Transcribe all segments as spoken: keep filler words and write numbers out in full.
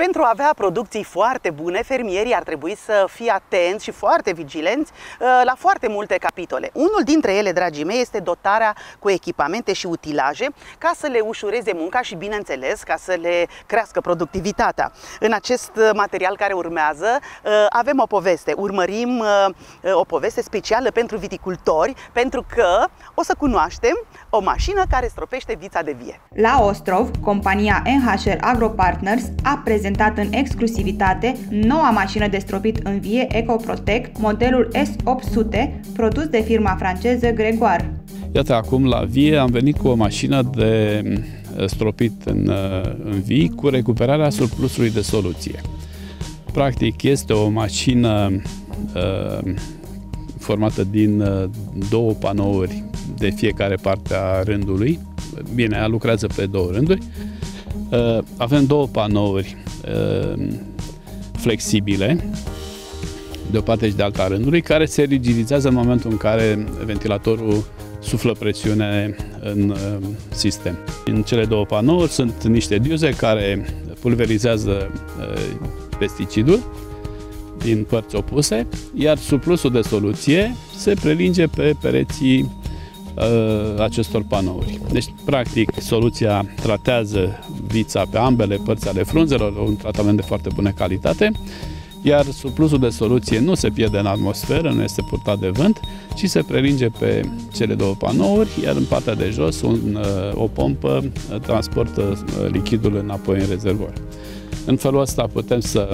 Pentru a avea producții foarte bune, fermierii ar trebui să fie atenți și foarte vigilenți la foarte multe capitole. Unul dintre ele, dragii mei, este dotarea cu echipamente și utilaje ca să le ușureze munca și, bineînțeles, ca să le crească productivitatea. În acest material care urmează avem o poveste. Urmărim o poveste specială pentru viticultori, pentru că o să cunoaștem o mașină care stropește vița de vie. La Ostrov, compania N H R AgroPartners a prezentat în exclusivitate noua mașină de stropit în vie EcoProtec, modelul S opt sute, produs de firma franceză Gregoire. Iată, acum la vie am venit cu o mașină de stropit în, în vii cu recuperarea surplusului de soluție. Practic este o mașină uh, formată din uh, două panouri de fiecare parte a rândului. Bine, ea lucrează pe două rânduri. Uh, avem două panouri uh, flexibile de o parte și de alta rândului, care se rigidizează în momentul în care ventilatorul suflă presiune în uh, sistem. În cele două panouri sunt niște diuze care pulverizează uh, pesticidul din părți opuse, iar surplusul de soluție se prelinge pe pereții uh, acestor panouri. Deci, practic, soluția tratează vița pe ambele părți ale frunzelor, un tratament de foarte bună calitate, iar surplusul de soluție nu se pierde în atmosferă, nu este purtat de vânt, ci se prelinge pe cele două panouri, iar în partea de jos un, o pompă transportă lichidul înapoi în rezervor. În felul ăsta putem să,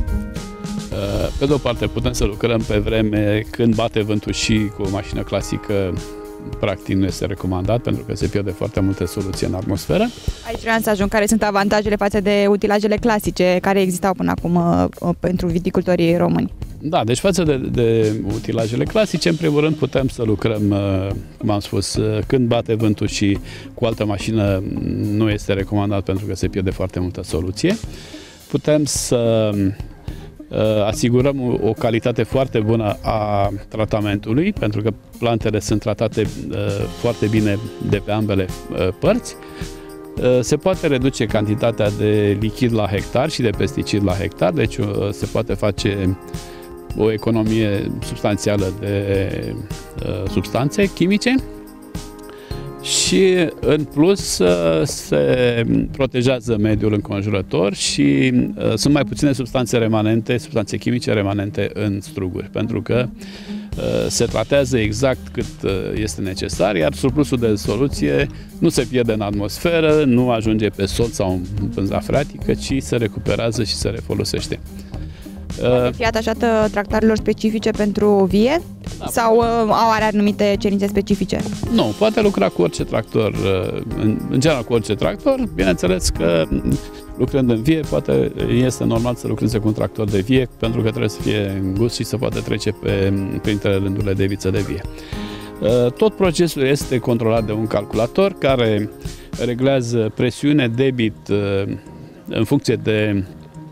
pe de o parte, putem să lucrăm pe vreme când bate vântul și cu o mașină clasică, practic nu este recomandat pentru că se pierde foarte multe soluții în atmosferă. Aici vreau să ajung. Care sunt avantajele față de utilajele clasice care existau până acum uh, pentru viticultorii români? Da, deci față de, de utilajele clasice, în primul rând putem să lucrăm, uh, cum am spus, uh, când bate vântul și cu altă mașină nu este recomandat pentru că se pierde foarte multă soluție. Putem să asigurăm o calitate foarte bună a tratamentului, pentru că plantele sunt tratate foarte bine de pe ambele părți. Se poate reduce cantitatea de lichid la hectar și de pesticid la hectar, deci se poate face o economie substanțială de substanțe chimice. Și în plus se protejează mediul înconjurător și sunt mai puține substanțe remanente, substanțe chimice remanente în struguri, pentru că se tratează exact cât este necesar, iar surplusul de soluție nu se pierde în atmosferă, nu ajunge pe sol sau în pânza freatică, ci se recuperează și se refolosește. Poate fi atașată tractoarelor specifice pentru vie? Da, sau uh, au are anumite cerințe specifice? Nu, poate lucra cu orice tractor, în, în general cu orice tractor. Bineînțeles că lucrând în vie, poate este normal să lucreze cu un tractor de vie, pentru că trebuie să fie îngust și să poate trece pe, printre rândurile de viță de vie. Tot procesul este controlat de un calculator care reglează presiune, debit în funcție de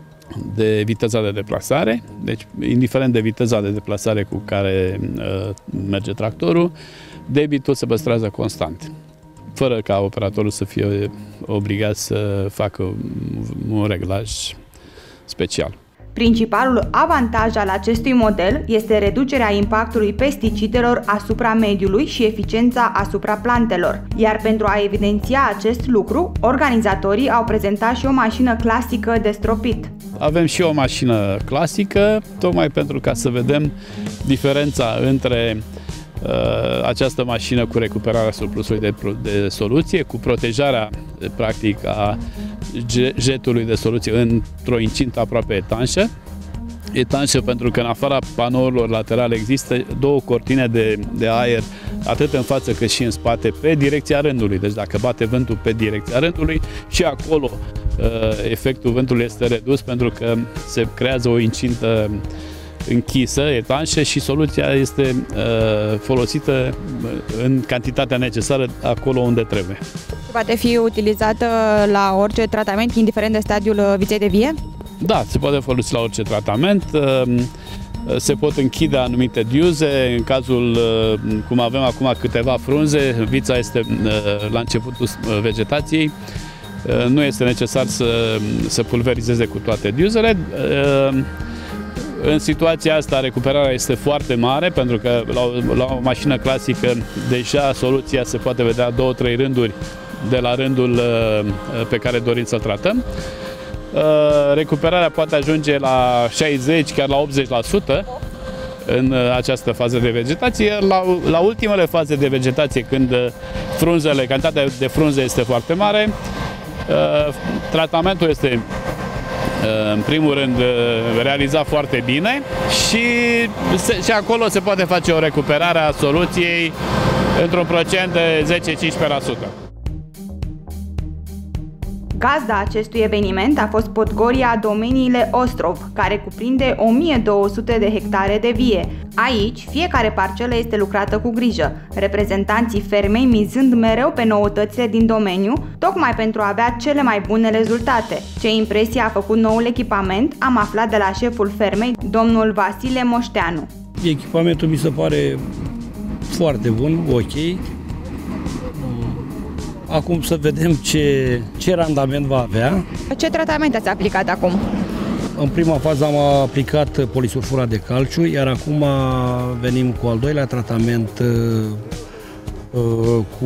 de viteza de deplasare, deci indiferent de viteza de deplasare cu care uh, merge tractorul, debitul se păstrează constant, fără ca operatorul să fie obligat să facă un reglaj special. Principalul avantaj al acestui model este reducerea impactului pesticidelor asupra mediului și eficiența asupra plantelor. Iar pentru a evidenția acest lucru, organizatorii au prezentat și o mașină clasică de stropit. Avem și o mașină clasică, tocmai pentru ca să vedem diferența între uh, această mașină cu recuperarea surplusului de, de soluție, cu protejarea practic a jetului de soluție într-o incintă aproape etanșă. Etanșă pentru că în afara panourilor laterale există două cortine de, de aer, atât în față cât și în spate, pe direcția rândului. Deci dacă bate vântul pe direcția rândului, și acolo efectul vântului este redus pentru că se creează o incintă închisă, etanșă, și soluția este folosită în cantitatea necesară acolo unde trebuie. Poate fi utilizată la orice tratament, indiferent de stadiul viței de vie? Da, se poate folosi la orice tratament. Se pot închide anumite diuze, în cazul, cum avem acum câteva frunze, vița este la începutul vegetației nu este necesar să, să pulverizeze cu toate diuzele. În situația asta recuperarea este foarte mare, pentru că la o, la o mașină clasică deja soluția se poate vedea două, trei rânduri de la rândul pe care dorim să-l tratăm. Recuperarea poate ajunge la șaizeci, chiar la optzeci la sută în această fază de vegetație. La, la ultimele faze de vegetație, când frunzele, cantitatea de frunze este foarte mare, tratamentul este în primul rând realizat foarte bine și, și acolo se poate face o recuperare a soluției într-un procent de zece-cincisprezece la sută. Gazda acestui eveniment a fost Podgoria Domeniile Ostrov, care cuprinde o mie două sute de hectare de vie. Aici, fiecare parcelă este lucrată cu grijă, reprezentanții fermei mizând mereu pe noutățile din domeniu, tocmai pentru a avea cele mai bune rezultate. Ce impresie a făcut noul echipament, am aflat de la șeful fermei, domnul Vasile Moșteanu. Echipamentul mi se pare foarte bun, ok. Acum să vedem ce, ce randament va avea. Ce tratament ați aplicat acum? În prima fază am aplicat polisulfura de calciu, iar acum venim cu al doilea tratament uh, cu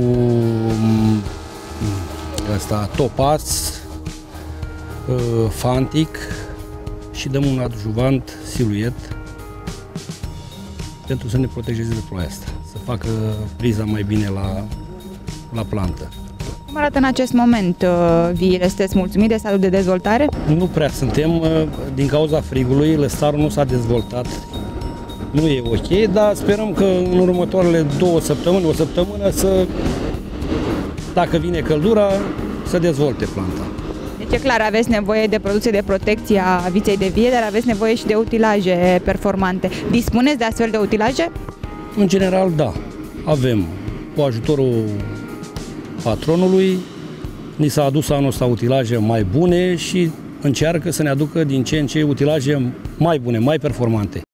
asta, topaz, uh, fantic și dăm un adjuvant siluet pentru să ne protejeze de ploaia asta, să facă priza mai bine la, la plantă. Cum arată în acest moment viile? Sunteți mulțumit de stadiul de dezvoltare? Nu prea suntem, din cauza frigului, lăstarul nu s-a dezvoltat, nu e ok, dar sperăm că în următoarele două săptămâni, o săptămână, să, dacă vine căldura, să dezvolte planta. Deci e clar, aveți nevoie de producție de protecție a viței de vie, dar aveți nevoie și de utilaje performante. Dispuneți de astfel de utilaje? În general, da. Avem, cu ajutorul patronului, ni s-a adus anul ăsta utilaje mai bune și încearcă să ne aducă din ce în ce utilaje mai bune, mai performante.